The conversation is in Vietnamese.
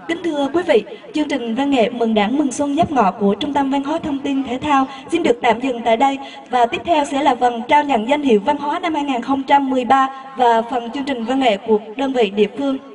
Kính thưa quý vị, chương trình văn nghệ Mừng Đảng Mừng Xuân Giáp Ngọ của Trung tâm Văn hóa Thông tin Thể thao xin được tạm dừng tại đây, và tiếp theo sẽ là phần trao nhận danh hiệu văn hóa năm 2013 và phần chương trình văn nghệ của đơn vị địa phương.